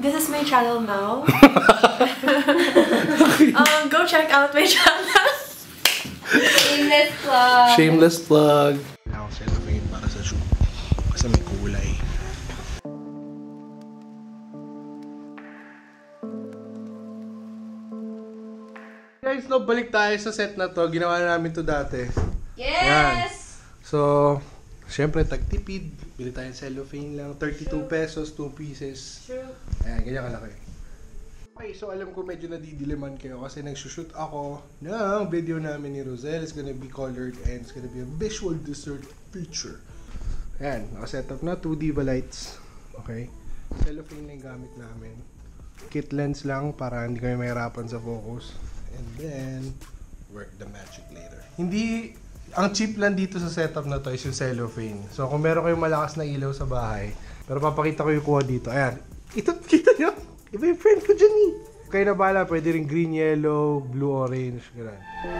this is my channel now. Go check out my channel. Shameless plug. Shameless plug. Ako cellophane para sa shoe. Kasi may kulay. Guys, no, balik tayo sa set na to. Ginawa na namin to dati. Yes! Yan. So, syempre, tagtipid. Bili tayo cellophane lang. 32 pesos, 2 pieces. True. Ayan, ganyan kalaki. Okay, so alam ko medyo nadidiliman kayo kasi nagsushoot ako ng video namin ni Rosel. It's gonna be colored and it's gonna be a visual dessert feature. Ayan, nakaset up na 2 diva lights. Okay. Cellophane lang gamit namin. Kit lens lang para hindi kayo mahirapan sa focus. And then, work the magic later. Hindi, ang cheap lang dito sa setup na to is yung cellophane. So, kung meron kayong malakas na ilaw sa bahay, pero papakita ko yung kuha dito. Ayan, ito, kita nyo? Iba yung friend ko dyan eh. Kayo na bahala, pwede rin green, yellow, blue, orange, gano'n.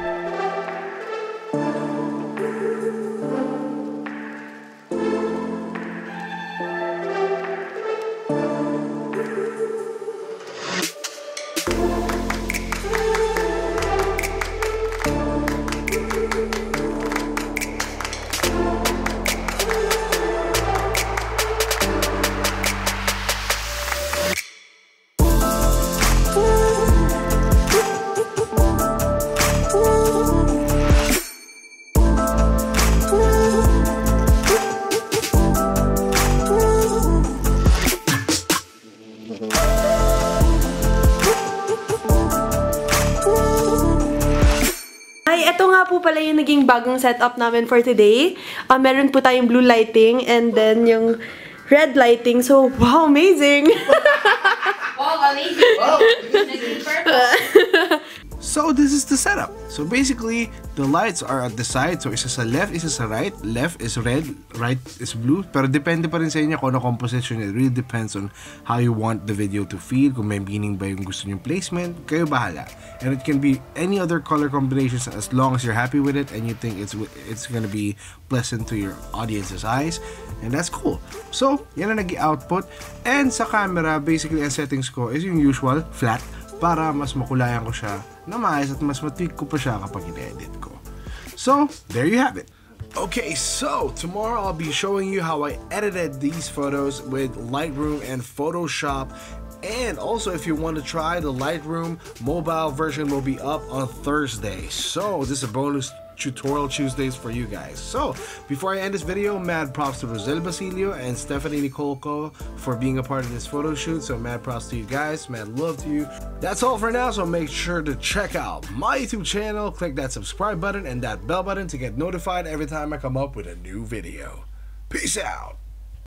Ito nga po pala yung naging bagong setup namin for today. Meron po tayong blue lighting and then yung red lighting. So, wow, amazing! Wow, amazing! Wow! So this is the setup. So basically, the lights are at the side. So isa sa left, isa sa right. Left is red, right is blue. Pero depende pa rin sa inyo kung ano composition. It really depends on how you want the video to feel. Kung may meaning ba yung gusto nyong placement, kayo bahala. And it can be any other color combinations as long as you're happy with it and you think it's gonna be pleasant to your audience's eyes. And that's cool. So, yan ang nag-output. And sa camera, basically, ang settings ko is yung usual, flat, para mas makulayan ko siya na maayos at mas matweak ko pa siya kapag in-edit ko. So, there you have it. Okay, so tomorrow I'll be showing you how I edited these photos with Lightroom and Photoshop. And also, if you want to try the Lightroom mobile version, will be up on Thursday. So, this is a bonus tutorial Tuesdays for you guys. So, before I end this video, mad props to Rosel Basilio and Stephanie Nicolco for being a part of this photo shoot. So, mad props to you guys, mad love to you. That's all for now, so make sure to check out my YouTube channel, click that subscribe button and that bell button to get notified every time I come up with a new video. Peace out!